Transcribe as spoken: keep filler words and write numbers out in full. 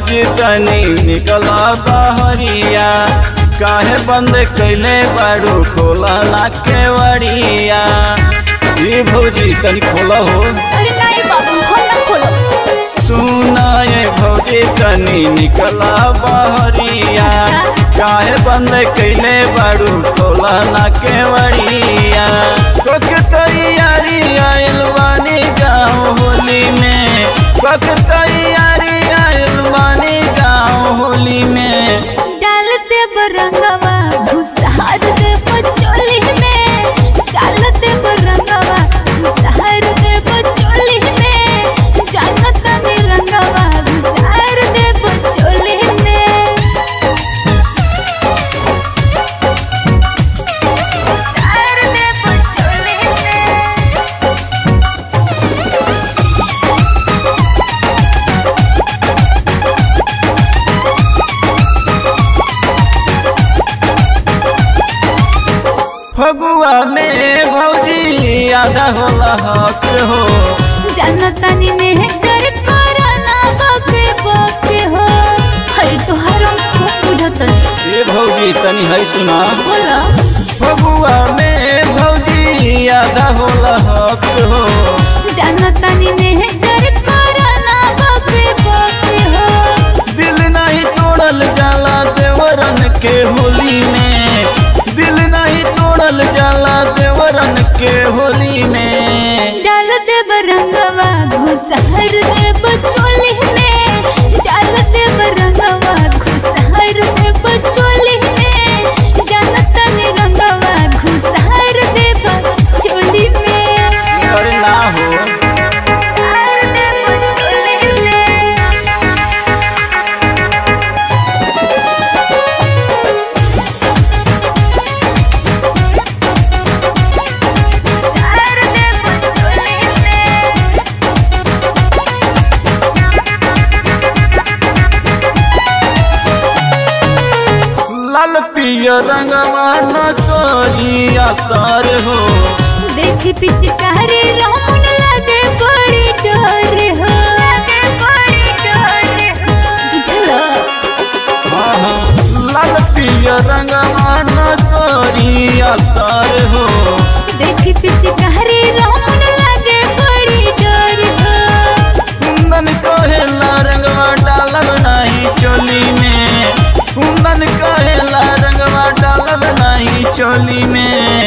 भौजी तनी निकला बहरिया, काहे बंद कैले बारू खोला ना केवड़िया। ये भौजी तनी खोला हो। अरे नहीं बाबू खोलो खोलो। सुना ये भौजी तनी निकला बहरिया, काहे बंद कैले बारू खोला ना केवड़िया। कक तैयारी आइल बानी गाँव होली में, कक तैयारी आइल बानी गाँव होली में। डाल दे रंगवा घुसहार दे बचोली में, डाल दे रंगवा घुसहार दे बचोली में, जानत नहीं रंगवा घुसहार दे बचोली में। घुसहार दे बचोली में। फगुआ में भौजी आधा होला हक हो, जानता नहीं ने कर कराना बके बके हो। हर तोहार बुझत ये भौजी तनी है सुना। बोला फगुआ में भौजी आधा होला हक हो, जानता नहीं ने कर कराना बके बके हो। दिल नहीं तोड़ल जाला देवरन के होली में, दिल नहीं तोड़ल जाला देवरन के होली में। डाल दे रंगवा घुसहर दे बचोली में, डाल दे रंगवा घुसहर दे बचोली में, जानता नहीं रंगवा घुसहर दे बचोली में। अरे ना हो। घुसहर दे बचोली में। घुसहर दे बचोली में। लाल पियर रंगवा न तोरी असर हो, देखी पिचकारी रमन लगे बड़ी डर हो, लगे बड़ी डर हो। बुझलो हाँ हाँ। लाल पियर रंगवा न तोरी असर हो, देखी पिचकारी रमन लगे बड़ी डर हो। कुंदन कहेला रंगवा डालब नहीं चोली में, कुंदन कहेला रंगवा डालब नहीं चोली में।